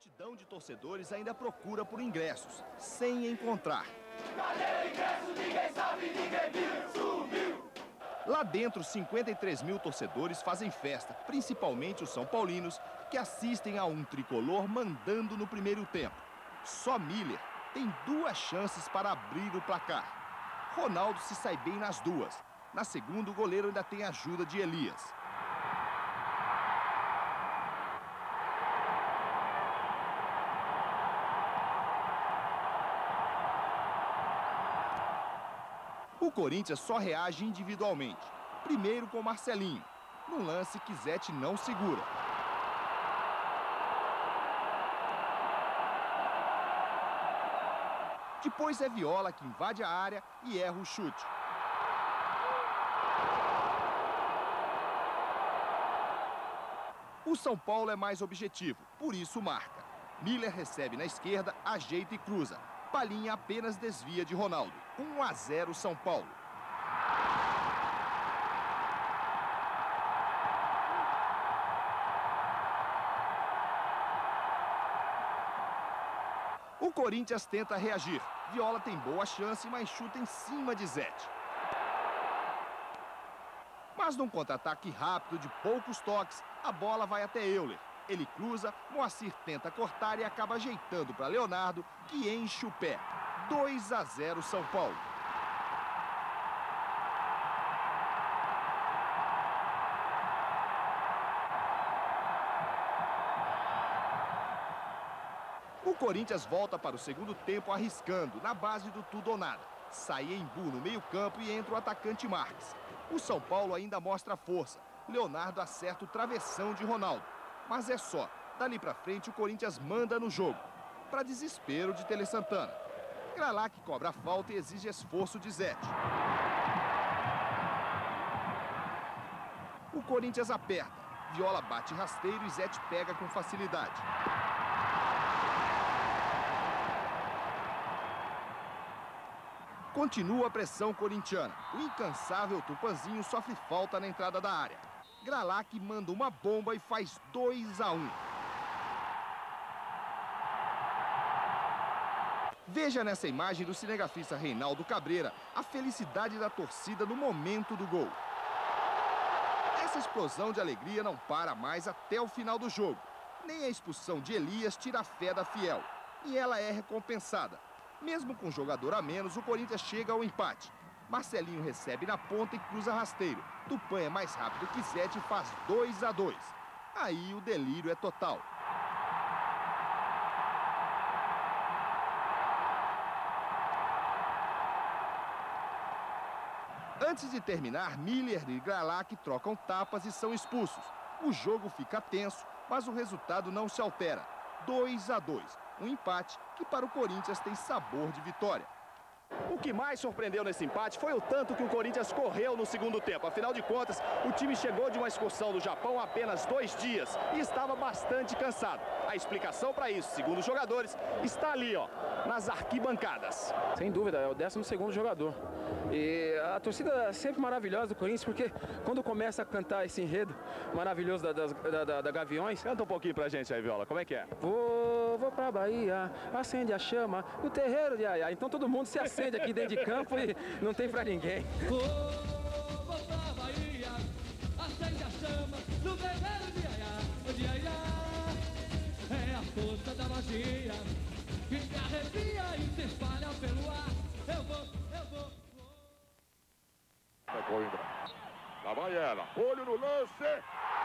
multidão de torcedores ainda procura por ingressos, sem encontrar. Cadê o ingresso? Ninguém sabe, ninguém viu, sumiu! Lá dentro, 53 mil torcedores fazem festa, principalmente os são paulinos, que assistem a um tricolor mandando no primeiro tempo. Só Miller tem 2 chances para abrir o placar. Ronaldo se sai bem nas 2. Na segunda, o goleiro ainda tem a ajuda de Elias. O Corinthians só reage individualmente. Primeiro com Marcelinho. Num lance que Zete não segura. Depois é Viola que invade a área e erra o chute. O São Paulo é mais objetivo, por isso marca. Miller recebe na esquerda, ajeita e cruza. Palhinha apenas desvia de Ronaldo. 1-0 São Paulo. O Corinthians tenta reagir. Viola tem boa chance, mas chuta em cima de Zete. Mas num contra-ataque rápido de poucos toques, a bola vai até Euler. Ele cruza, Moacir tenta cortar e acaba ajeitando para Leonardo, que enche o pé. 2-0 São Paulo. O Corinthians volta para o segundo tempo arriscando, na base do tudo ou nada. Sai Embu no meio-campo e entra o atacante Marques. O São Paulo ainda mostra força. Leonardo acerta o travessão de Ronaldo. Mas é só. Dali pra frente, o Corinthians manda no jogo. Para desespero de Tele Santana. Gralac cobra a falta e exige esforço de Zete. O Corinthians aperta. Viola bate rasteiro e Zete pega com facilidade. Continua a pressão corintiana. O incansável Tupanzinho sofre falta na entrada da área. Gralac manda uma bomba e faz 2-1. Veja nessa imagem do cinegrafista Reinaldo Cabreira a felicidade da torcida no momento do gol. Essa explosão de alegria não para mais até o final do jogo. Nem a expulsão de Elias tira a fé da Fiel. E ela é recompensada. Mesmo com um jogador a menos, o Corinthians chega ao empate. Marcelinho recebe na ponta e cruza rasteiro. Tupã é mais rápido que Zete e faz 2-2. Aí o delírio é total. Antes de terminar, Miller e Gralac trocam tapas e são expulsos. O jogo fica tenso, mas o resultado não se altera. 2-2. Um empate que para o Corinthians tem sabor de vitória. O que mais surpreendeu nesse empate foi o tanto que o Corinthians correu no segundo tempo. Afinal de contas, o time chegou de uma excursão do Japão há apenas 2 dias e estava bastante cansado. A explicação para isso, segundo os jogadores, está ali, ó, nas arquibancadas. Sem dúvida, é o 12º jogador. E a torcida é sempre maravilhosa do Corinthians, porque quando começa a cantar esse enredo maravilhoso da Gaviões... Canta um pouquinho pra gente aí, Viola, como é que é? Vou pra Bahia, acende a chama no terreiro de Aiá. Então todo mundo se acende aqui dentro de campo e não tem pra ninguém. Vou pra Bahia, acende a chama no terreiro de Aiá, é a força da magia que me arrepia e se espalha pelo ar. Eu vou. É Coimbra. Lá vai ela, olho no lance.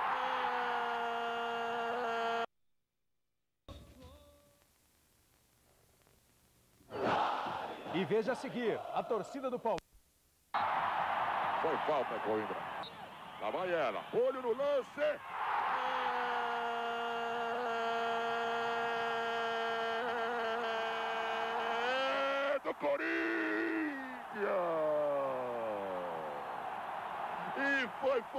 E veja a seguir, a torcida do Palmeiras. Foi falta, é Coimbra. Lá vai ela, olho no lance. É do Corinthians. E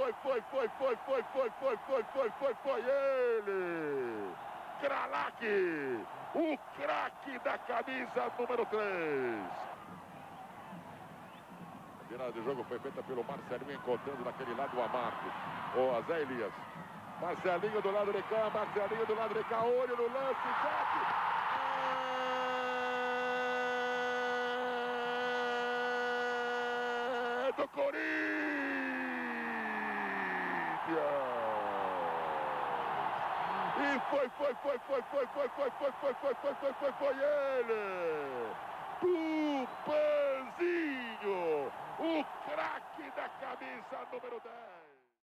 foi ele! Gralac, o craque da camisa número 3. A virada de jogo foi feita pelo Marcelinho, encontrando daquele lado o Amarco. O Zé Elias Marcelinho do lado de cá, Marcelinho do lado de cá, olho no lance, Jack. É do Corinthians. E foi ele! Tupanzinho! O craque da camisa número 10!